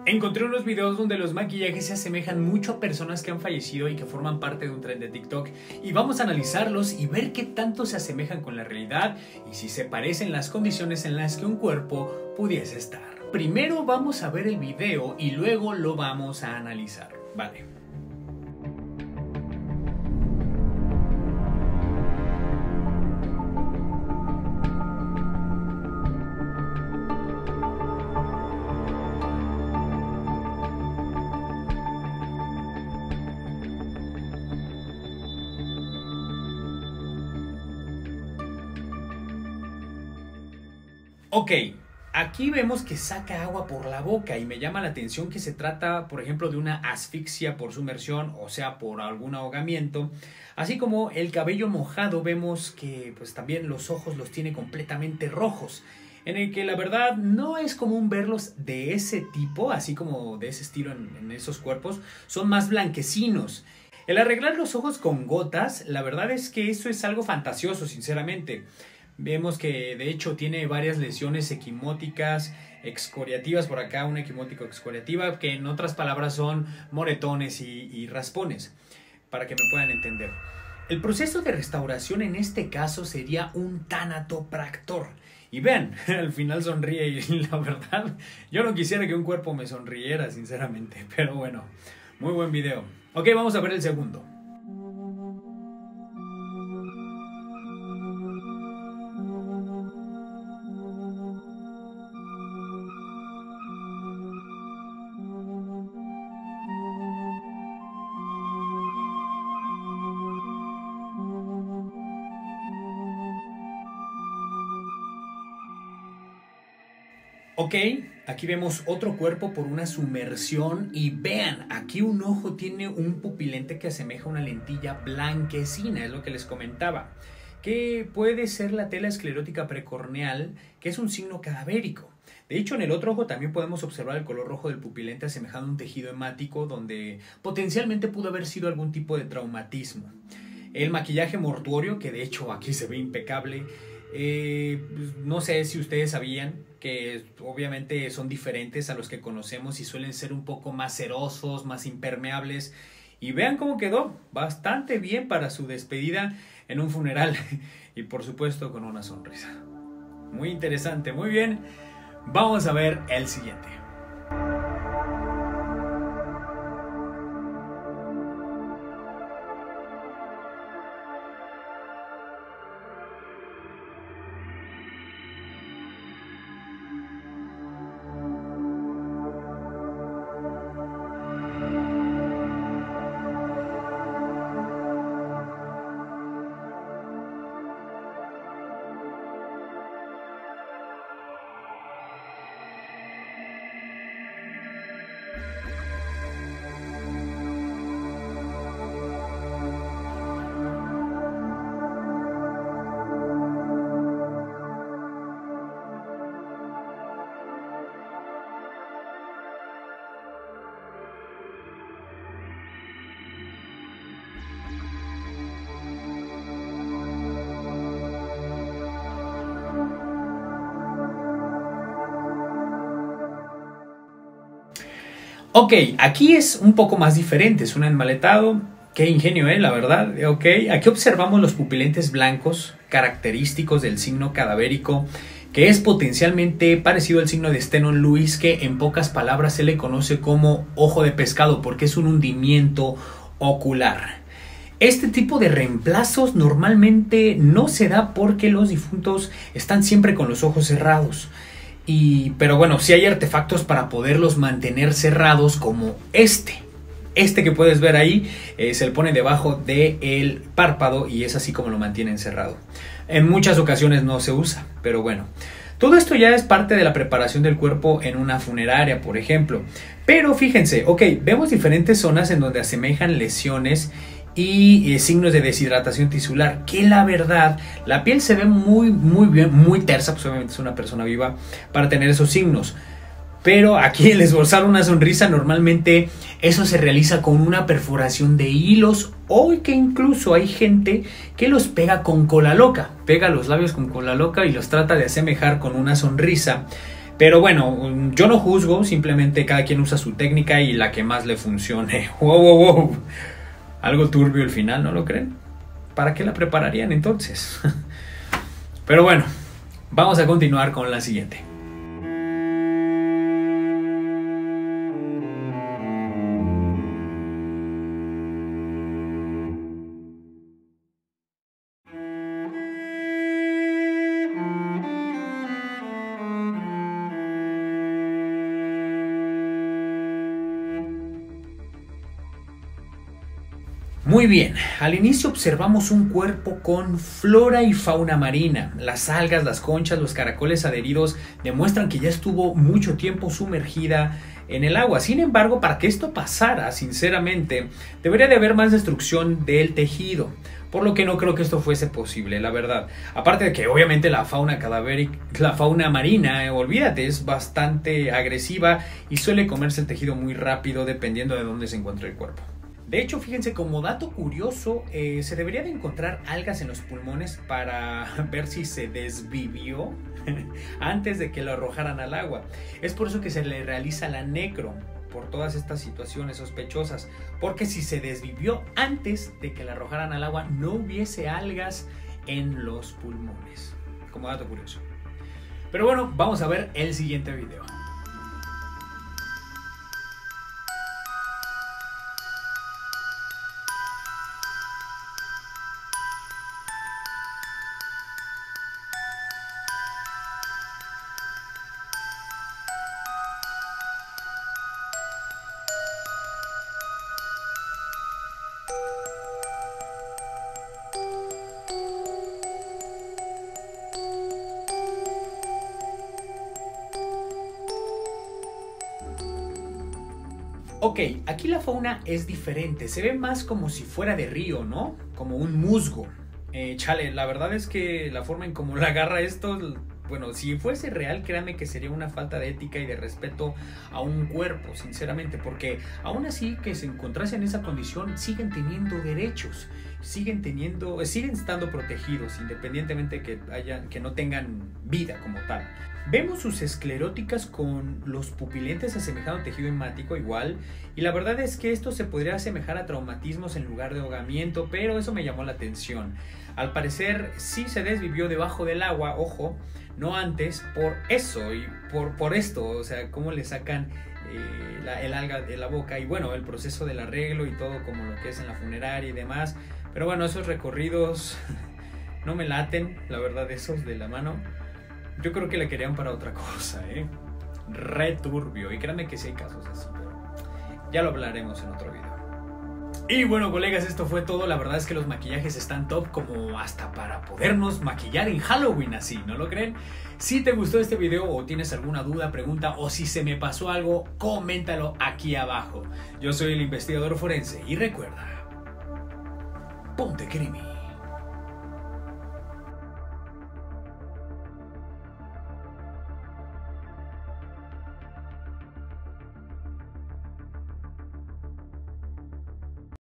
Encontré unos videos donde los maquillajes se asemejan mucho a personas que han fallecido y que forman parte de un tren de TikTok, y vamos a analizarlos y ver qué tanto se asemejan con la realidad y si se parecen las condiciones en las que un cuerpo pudiese estar. Primero vamos a ver el video y luego lo vamos a analizar, ¿vale? Ok, aquí vemos que saca agua por la boca y me llama la atención que se trata, por ejemplo, de una asfixia por sumersión, o sea, por algún ahogamiento. Así como el cabello mojado, vemos que pues también los ojos los tiene completamente rojos, en el que la verdad no es común verlos de ese tipo, así como de ese estilo en esos cuerpos, son más blanquecinos. El arreglar los ojos con gotas, la verdad es que eso es algo fantasioso, sinceramente. Vemos que de hecho tiene varias lesiones equimóticas, excoriativas, por acá una equimótica excoriativa, que en otras palabras son moretones y raspones, para que me puedan entender. El proceso de restauración en este caso sería un tanatopractor. Y vean, al final sonríe y la verdad, yo no quisiera que un cuerpo me sonriera, sinceramente, pero bueno, muy buen video. Ok, vamos a ver el segundo. Ok, aquí vemos otro cuerpo por una sumersión y vean, aquí un ojo tiene un pupilente que asemeja a una lentilla blanquecina, es lo que les comentaba, que puede ser la tela esclerótica precorneal, que es un signo cadavérico. De hecho, en el otro ojo también podemos observar el color rojo del pupilente asemejando a un tejido hemático donde potencialmente pudo haber sido algún tipo de traumatismo. El maquillaje mortuorio, que de hecho aquí se ve impecable. No sé si ustedes sabían que obviamente son diferentes a los que conocemos y suelen ser un poco más cerosos, más impermeables. Y vean cómo quedó, bastante bien para su despedida en un funeral y por supuesto con una sonrisa. Muy interesante, muy bien. Vamos a ver el siguiente. Ok, aquí es un poco más diferente, es un enmaletado. Qué ingenio, la verdad. Ok, aquí observamos los pupilentes blancos característicos del signo cadavérico, que es potencialmente parecido al signo de Stenon Lewis, que en pocas palabras se le conoce como ojo de pescado porque es un hundimiento ocular. Este tipo de reemplazos normalmente no se da porque los difuntos están siempre con los ojos cerrados. Pero bueno, sí hay artefactos para poderlos mantener cerrados, como este que puedes ver ahí. Se le pone debajo del párpado y es así como lo mantienen cerrado. En muchas ocasiones no se usa, pero bueno, todo esto ya es parte de la preparación del cuerpo en una funeraria, por ejemplo. Pero fíjense, ok, vemos diferentes zonas en donde asemejan lesiones y signos de deshidratación tisular, que la verdad, la piel se ve muy bien, muy tersa, pues obviamente es una persona viva para tener esos signos. Pero aquí el esbozar una sonrisa, normalmente eso se realiza con una perforación de hilos, o que incluso hay gente que los pega con cola loca, pega los labios con cola loca y los trata de asemejar con una sonrisa. Pero bueno, yo no juzgo, simplemente cada quien usa su técnica y la que más le funcione. Wow, wow, wow. Algo turbio el final, ¿no lo creen? ¿Para qué la prepararían entonces? Pero bueno, vamos a continuar con la siguiente. Muy bien, al inicio observamos un cuerpo con flora y fauna marina. Las algas, las conchas, los caracoles adheridos demuestran que ya estuvo mucho tiempo sumergida en el agua. Sin embargo, para que esto pasara, sinceramente, debería de haber más destrucción del tejido. Por lo que no creo que esto fuese posible, la verdad. Aparte de que obviamente la fauna cadavérica, la fauna marina, olvídate, es bastante agresiva y suele comerse el tejido muy rápido dependiendo de dónde se encuentre el cuerpo. De hecho, fíjense, como dato curioso, se debería de encontrar algas en los pulmones para ver si se desvivió antes de que lo arrojaran al agua. Es por eso que se le realiza la necro, por todas estas situaciones sospechosas, porque si se desvivió antes de que la arrojaran al agua, no hubiese algas en los pulmones, como dato curioso. Pero bueno, vamos a ver el siguiente video. Ok, aquí la fauna es diferente, se ve más como si fuera de río, ¿no? Como un musgo. Chale, la verdad es que la forma en cómo la agarra esto, bueno, si fuese real, créanme que sería una falta de ética y de respeto a un cuerpo, sinceramente, porque aún así que se encontrase en esa condición, siguen teniendo derechos, siguen estando protegidos, independientemente que no tengan vida como tal. Vemos sus escleróticas con los pupilentes asemejados a tejido hemático igual, y la verdad es que esto se podría asemejar a traumatismos en lugar de ahogamiento, pero eso me llamó la atención. Al parecer sí se desvivió debajo del agua, ojo, no antes, por eso y por esto, o sea, cómo le sacan el alga de la boca y bueno, el proceso del arreglo y todo como lo que es en la funeraria y demás. Pero bueno, esos recorridos no me laten, la verdad, esos de la mano. Yo creo que le querían para otra cosa, re turbio. Y créanme que sí hay casos así, pero ya lo hablaremos en otro video. Y bueno, colegas, esto fue todo. La verdad es que los maquillajes están top, como hasta para podernos maquillar en Halloween así, ¿no lo creen? Si te gustó este video o tienes alguna duda, pregunta o si se me pasó algo, coméntalo aquí abajo. Yo soy el investigador forense y recuerda, ponte creepy.